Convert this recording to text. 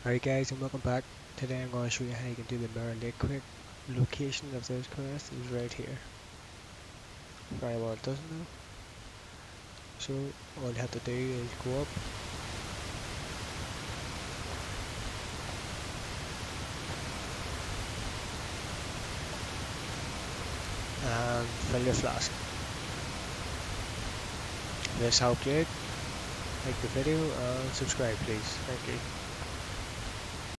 Alright guys, and welcome back. Today I'm going to show you how you can do the Mirror Lake quick. Location of this quest is right here. For anyone that doesn't know. So all you have to do is go up and fill your flask. If this helped you out, like the video and subscribe please. Thank you.